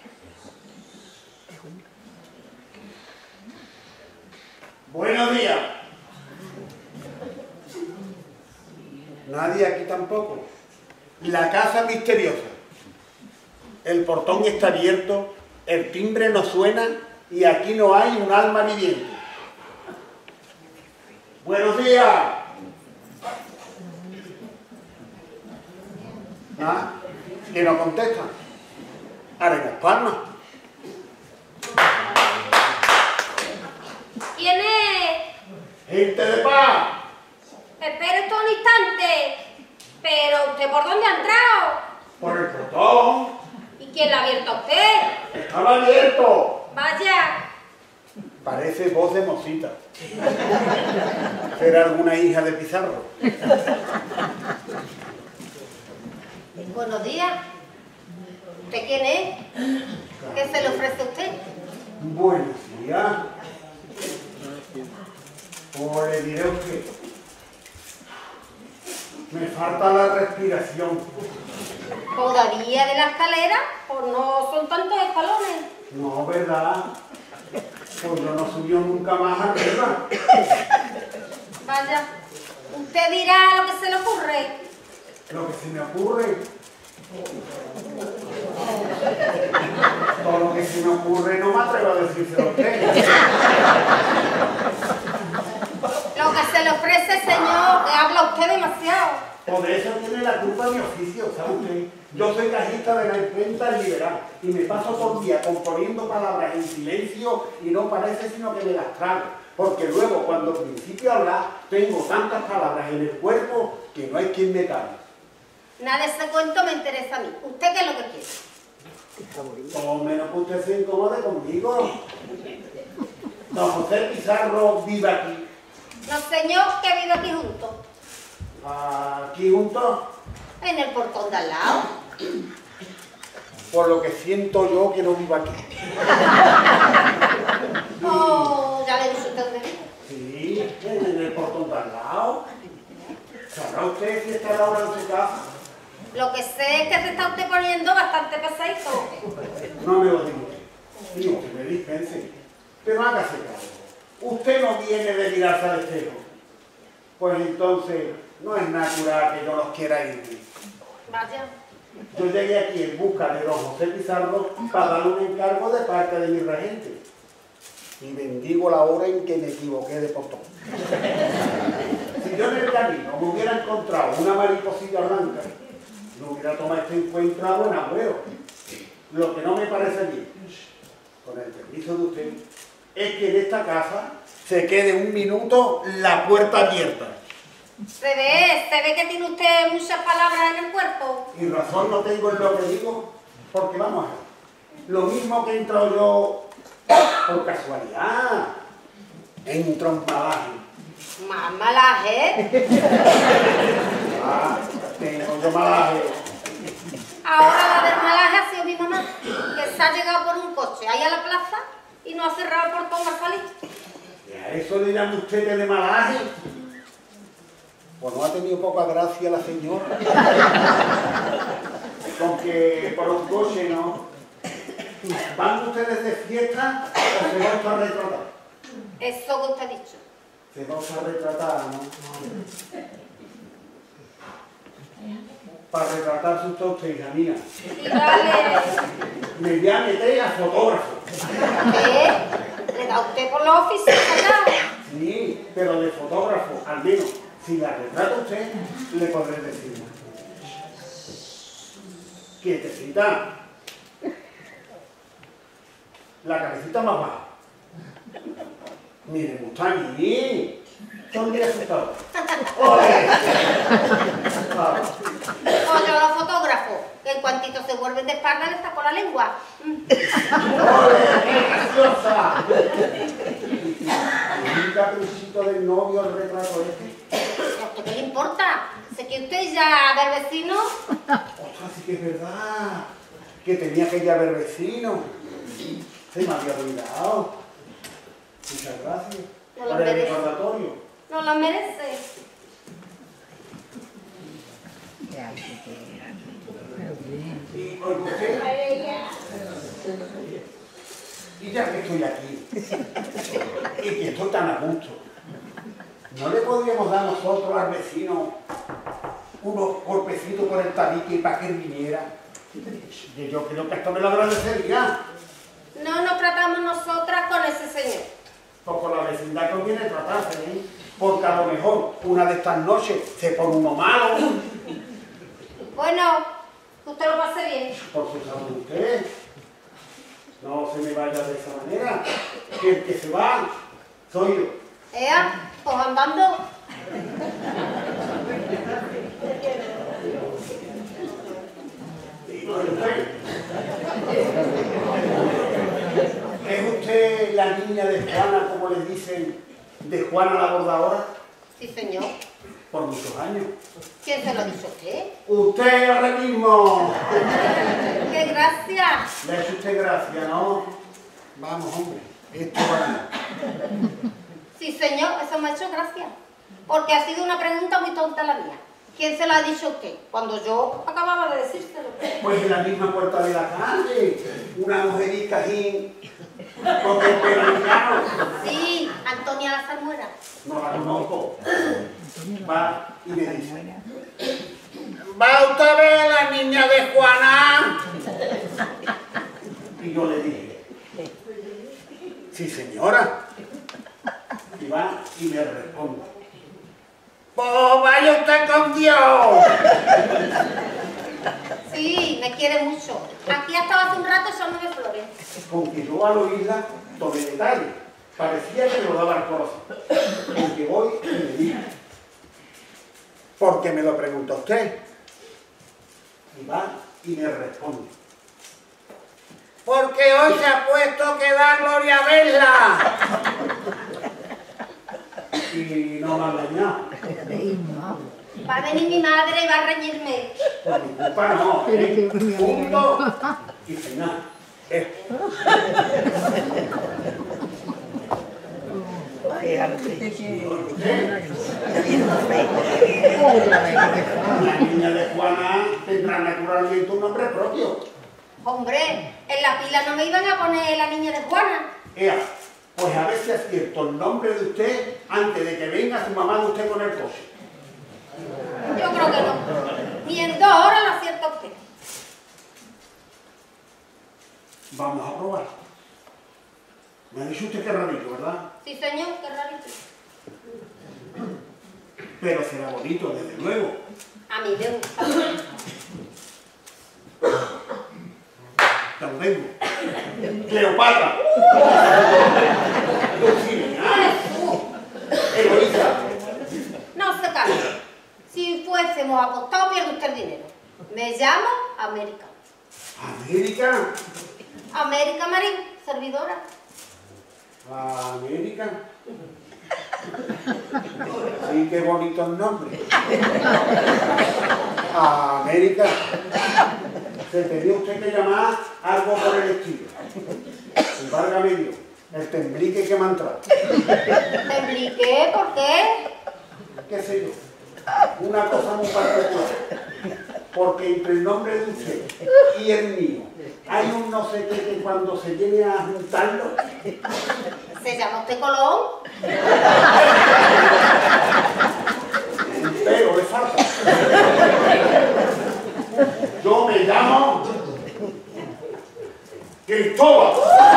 Buenos días. Nadie aquí tampoco. La casa misteriosa. El portón está abierto, el timbre no suena y aquí no hay un alma viviente. Buenos días. ¿Ah? Que no contestan. Haremos palmas. ¿Quién es? Gente de paz. Espere todo un instante. ¿Pero usted por dónde ha entrado? Por el portón. ¿Y quién la ha abierto a usted? Estaba abierto. Vaya. Parece voz de mocita. ¿Será alguna hija de Pizarro? Buenos días. ¿Usted quién es? ¿Qué se le ofrece a usted? Buenos días. Pues le diré a usted. Me falta la respiración. ¿Todavía de la escalera? Pues no son tantos escalones. No, ¿verdad? Pues yo no subió nunca más arriba. Vaya. Usted dirá lo que se le ocurre. Lo que se me ocurre. Todo lo que se me ocurre no me atrevo a decírselo a usted. Lo que se le ofrece, señor, que habla usted demasiado. Por eso tiene la culpa mi oficio, ¿sabe usted? Yo soy cajista de la imprenta liberal y me paso por día componiendo palabras en silencio y no parece sino que me las trago. Porque luego, cuando principio a hablar, tengo tantas palabras en el cuerpo que no hay quien me cabe. Nada de ese cuento me interesa a mí. ¿Usted qué es lo que quiere? Por menos que usted se incomode conmigo. Don José Pizarro vive aquí. No, señor, que vive aquí junto. Aquí juntos. En el portón de al lado. Por lo que siento yo que no vivo aquí. Oh, ya le dice usted dónde vive. Sí, en el portón de al lado. ¿Sabrá usted si está Laura en su casa? Lo que sé es que se está usted poniendo bastante pesadito. No me lo digo usted. Digo que me dispense. Pero hágase caso. Usted no viene de mirarse al espejo. Pues entonces no es natural que yo los quiera ir. Vaya. Yo llegué aquí en busca de don José Pizarro para darle un encargo de parte de mi regente. Y bendigo la hora en que me equivoqué de portón. Si yo en el camino me hubiera encontrado una mariposilla blanca, no hubiera tomado este encuentro a buen agüero. Lo que no me parece bien, con el permiso de usted, es que en esta casa se quede un minuto la puerta abierta. Se ve que tiene usted muchas palabras en el cuerpo. Y razón no tengo en lo que digo, porque vamos a ver, lo mismo que he entrado yo por casualidad, entro en malaje. Más malaje. Ah, tengo yo malaje. Ahora la del malaje ha sido mi mamá, que se ha llegado por un coche ahí a la plaza y no ha cerrado el portón al salir. ¿Y a eso le llama usted de malaje? Pues no ha tenido poca gracia la señora. Con que por un coche no. ¿Van ustedes de fiesta o se van a retratar? Eso que usted ha dicho. Se van a retratar, ¿no? Para retratarse usted, hija mía. Y dale. Me voy a meter a fotógrafo. ¿Qué? ¿Le da usted por la oficina ya? Sí, pero de fotógrafo, al menos. Si la retrata usted, le podré decir. Quietecita. La cabecita más baja. Mire, Mustang, son bien asustados. ¡Ole! Oye, los fotógrafos, que en cuantito se vuelven de espalda les saco la lengua. ¡Ole! ¡Qué graciosa! Un caprichito del novio al retrato este. ¿A usted qué le importa? ¿Se que usted ya ver vecino? Ostras, sí que es verdad. Que tenía que ya ver vecino. Se me había olvidado. Muchas gracias. No lo por el merece. recordatorio. No lo merece. Y oiga usted, Y ya que estoy aquí, y que estoy tan a gusto, ¿no le podríamos dar nosotros al vecino unos golpecitos por el tabique para que viniera? Yo creo que esto me lo agradecería. No nos tratamos nosotras con ese señor. Pues con la vecindad conviene tratarse, ¿eh? Porque a lo mejor una de estas noches se pone uno malo. Bueno, que usted lo pase bien. Por su salud usted. No se me vaya de esa manera. Que el que se va soy yo. Ea, pues andando. ¿Es usted la niña de Juana, como le dicen, de Juana la bordadora? Sí, señor. Por muchos años. ¿Quién se lo dice a usted? ¡Usted ahora mismo! ¡Qué gracia! Le ha hecho usted gracia, ¿no? Vamos, hombre, esto va. Sí, señor, eso me ha hecho gracia. Porque ha sido una pregunta muy tonta la mía. ¿Quién se la ha dicho a usted? Cuando yo acababa de decírselo. Pues en la misma puerta de la calle, una mujerita así, con el pelo americano. Sí, Antonia la Salmuera. No la conozco. Va y me dice: ¿va usted a ver a la niña de Juana? Y yo le dije: sí, señora. Y va y me responde: pues vaya usted con Dios. Sí, me quiere mucho. Aquí ha estado hace un rato echándome flores. Con que yo al oírla tomé detalle. Parecía que me lo daba el corazón. Con que voy y le digo: ¿por qué me lo pregunta usted? Y va y me responde: porque hoy se ha puesto que da gloria a verla. Y no me ha engañado. Va a venir mi madre y va a reñirme. Por mi culpa no, punto y final. La niña de Juana tendrá naturalmente un nombre propio. Hombre, en la pila no me iban a poner la niña de Juana. Ea, pues a ver si acierto el nombre de usted antes de que venga su mamá de usted con el coche. Yo creo que no. Ni en 2 horas lo acierta usted. Vamos a probar. Me ha dicho usted que es rarito, ¿verdad? Sí, señor, qué rarito. Pero será bonito, desde luego. A mí me gusta. Te lo tengo. Cleopatra. Dulcinea. Jesús. Eloísa. No se cambie. Si fuésemos apostados, pierde usted el dinero. Me llamo América. América. América Marín, servidora. América. Sí, qué bonito el nombre. América. Se tenía usted que llamar algo por el estilo. Válgame Dios, el temblique que me ha entrado. ¿Tembliqué? ¿Por qué? ¿Qué sé yo? Una cosa muy particular. Porque entre el nombre de usted y el mío hay un no sé qué que cuando se viene a juntarlo. ¿Se llama usted Colón? Pero es falta. Yo me llamo Cristóbal.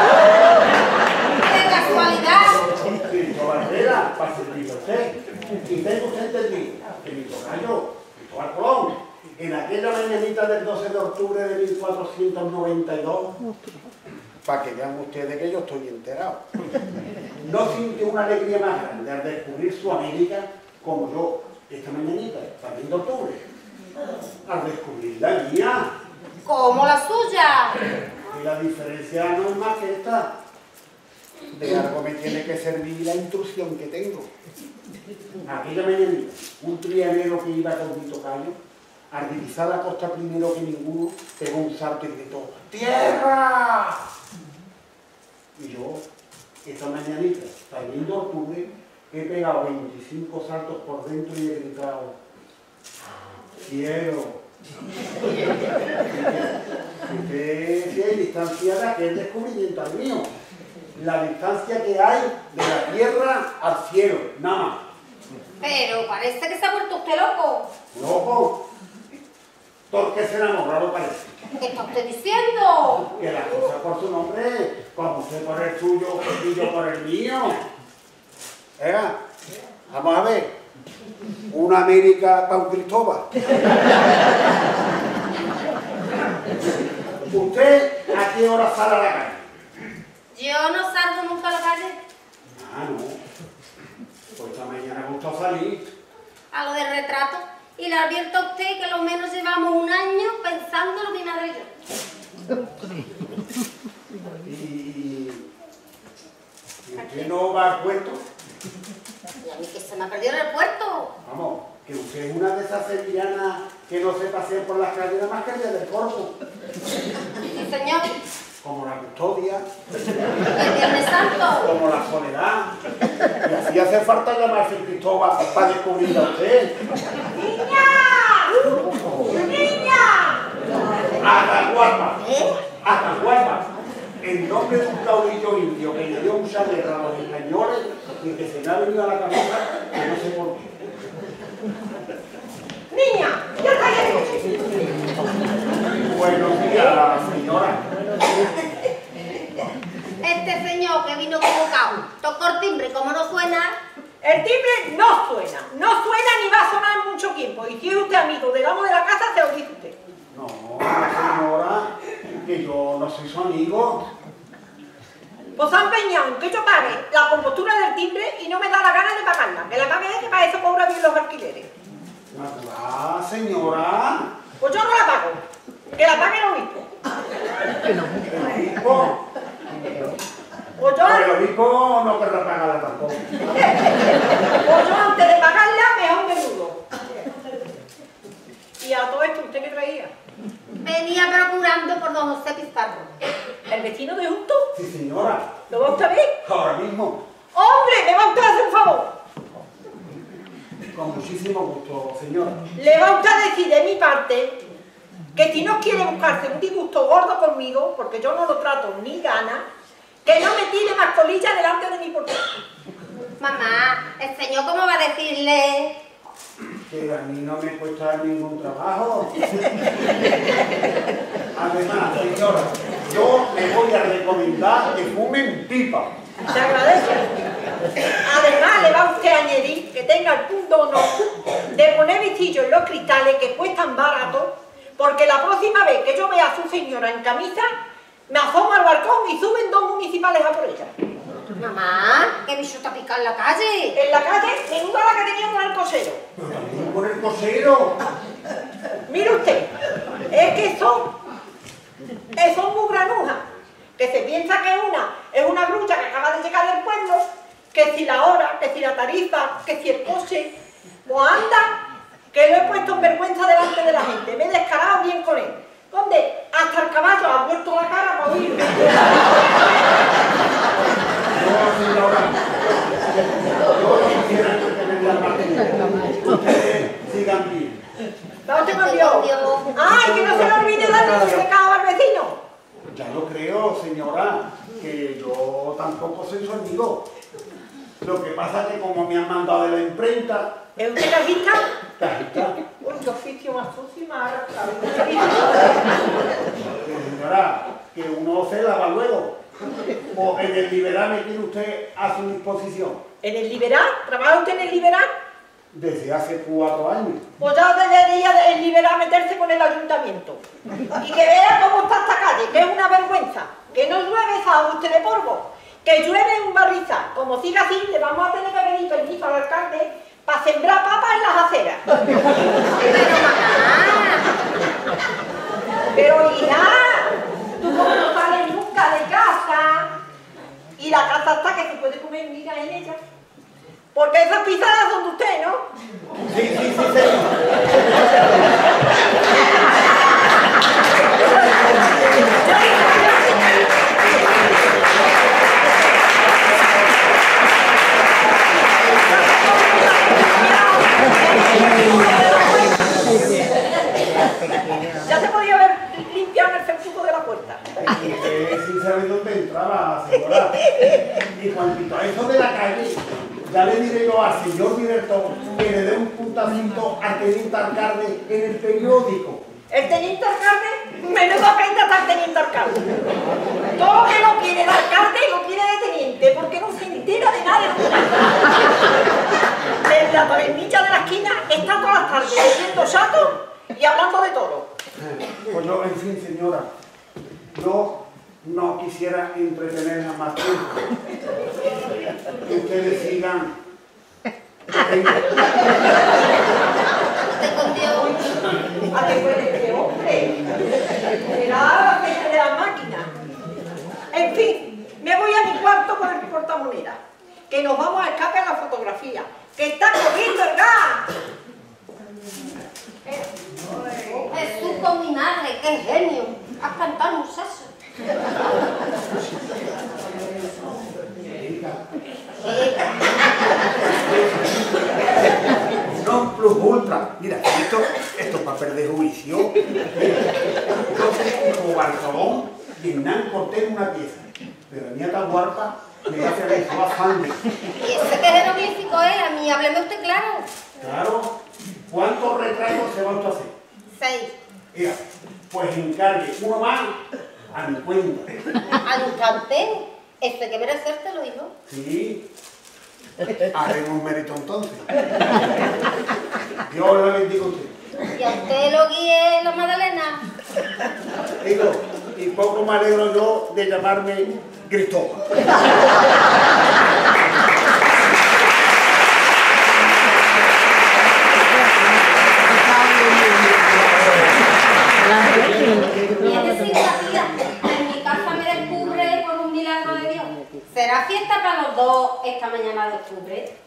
¡Qué casualidad! Cristóbal Herrera, para servirle a usted. Y tengo usted entendido que mi tocayo, Cristóbal Colón, en aquella mañanita del 12 de octubre de 1492, para que vean ustedes que yo estoy enterado, no sintió una alegría más grande al descubrir su América como yo, esta mañanita, también de octubre, al descubrir la mía. ¿Cómo la suya? Y la diferencia no es más que esta. De algo me tiene que servir la intrusión que tengo. Aquella mañanita, un trianero que iba con mi tocayo, al divisar la costa primero que ninguno, pegó un salto y gritó: ¡tierra! Y yo, esta mañanita, también de octubre, he pegado 25 saltos por dentro y he gritado: ¡cielo! Usted se distancia de aquel descubrimiento al mío. la distancia que hay de la tierra al cielo, nada más. Pero parece que se ha vuelto usted loco. ¿Loco? Porque se enamorado parece. ¿Qué está usted diciendo? Que las cosas por su nombre, como usted por el suyo y yo por el mío. Vamos a ver. Una América para un Cristóbal. ¿Usted a qué hora sale a la calle? Yo no salgo nunca a la calle. Ah, no. Pues esta mañana me gustó salir. A lo del retrato. Y le advierto a usted que lo menos llevamos un año pensándolo mi madre y yo. ¿Y usted no va al puerto? Y a mí que se me ha perdido en el puerto. Vamos, que usted es una de esas sevillanas que no se pasean por las calles, nada más que el día del corpo. Sí, señor. Como la custodia, El Viernes Santo. como la soledad. Y así hace falta llamarse Cristóbal para descubrir a usted. ¡Niña! ¡Niña! ¡Atahualpa! ¡Atahualpa! En nombre de un caudillo indio que le dio mucha guerra a los españoles y que se me ha venido a la cabeza, que no sé por qué. ¡Niña! ¡Ya calle! Buenos días, señora. Este señor que vino equivocado, tocó el timbre, como no suena. El timbre no suena ni va a sonar en mucho tiempo. Y si es usted amigo del amo de la casa, se lo dice usted. No, señora, que yo no soy su amigo. Pues han empeñado en que yo pague la compostura del timbre y no me da la gana de pagarla. Que la pague es que para eso cobra bien los alquileres. Natural, señora. Pues yo no la pago. Que la pague el obispo. El obispo. Pues yo, Pero el obispo no querrá pagarla tampoco. pues yo antes de pagarla mejor me mudo. Y a todo esto, ¿usted qué traía? Venía procurando por don José Pizarro. ¿El vecino de justo? Sí, señora. ¿Lo va usted a ver? Ahora mismo. ¡Hombre! ¿Me va usted a hacer un favor? Con muchísimo gusto, señora. Le va usted a decir de mi parte que si no quiere buscarse un disgusto gordo conmigo, porque yo no lo trato ni gana, que no me tire más colilla delante de mi portal. Mamá, ¿el señor cómo va a decirle? Que a mí no me cuesta ningún trabajo. Además, señora, yo le voy a recomendar que fumen pipa. Se agradece. Además, le va usted a añadir que tenga el punto honor de poner vistillos en los cristales que cuestan barato, porque la próxima vez que yo vea a su señora en camisa, me asomo al balcón y suben dos municipales a por ella. Mamá, ¿qué bicho está picado en la calle? En la calle, menuda la que teníamos al cosero. Pero también con el cosero. Mire usted, es que son muy granujas, que se piensa que una es una brucha que acaba de llegar del pueblo, que si la hora, que si la tarifa, que si el coche, pues anda, que lo he puesto en vergüenza delante de la gente, me he descarado bien con él. ¿Dónde? Hasta el caballo ha vuelto la cara para oírme. No, señora. Yo no quisiera que me la maten. Ustedes sigan bien. ¿Va usted con Dios? ¡Ay, que no se le olvide darle su recado al vecino! Ya lo creo, señora, que yo tampoco soy su amigo. Lo que pasa es que como me han mandado de la imprenta... ¿Es usted cajista? Cajita. Uy, qué oficio más sucio y más Señora, que uno se lava luego. O en el liberal me tiene usted a su disposición. ¿En el liberal? ¿Trabaja usted en el liberal? Desde hace 4 años. Pues ya debería el liberal meterse con el ayuntamiento. Y que vea cómo está esta calle, que es una vergüenza. Que no llueve, sabe usted de polvo. Que llueve en un barrizal. Como siga así, le vamos a tener que pedir permiso al alcalde para sembrar papas en las aceras. Pero mamá, Pero hija, tú como no sales nunca de casa y la casa está que se puede comer migas en ella. Porque esas pisadas son de usted, ¿no? Sí, sí, sí, señor. Ya se podía haber limpiado el cercujo de la puerta. sí sabe dónde entraba, señora. Y cuantito a eso de la calle, ya le diré yo al señor director que le dé un puntacito al teniente alcalde en el periódico. El teniente alcalde, menuda prenda está el teniente alcalde. Todo lo que no quiere el alcalde lo quiere de teniente, porque no se entera de nada. En la tabernilla de la esquina está todas las tardes diciendo chato y hablando de todo. Pues yo, en fin, señora, yo no quisiera entretenerla más tiempo. Que ustedes sigan. Te con Dios. ¿A qué puede este hombre? Será la fecha de la máquina. En fin, me voy a mi cuarto con el portamoneda, que nos vamos a escapar a la fotografía, que está corriendo el gas. Jesús con vinagre, qué genio. Has cantado un muchacho. No plus ultra. Mira, esto es papel de juicio. Entonces, como Bartolón, Vietnam corté una pieza. Pero mi Atahualpa me hace la hizo afán. ¿Y ese qué jeroglífico es? A mí, hábleme usted claro. Claro. ¿Cuántos retratos se va usted a hacer? 6. Mira, pues encargue uno más a mi cuenta. Al instante, ese que merecértelo, hijo. Sí. Haremos mérito entonces. Dios le bendiga a usted. Y a usted lo guíe la Magdalena. Digo, y poco me alegro yo de llamarme Cristóbal. Tiene simpatía. En mi casa me descubre por un milagro de Dios. ¿Será fiesta para los dos esta mañana de octubre?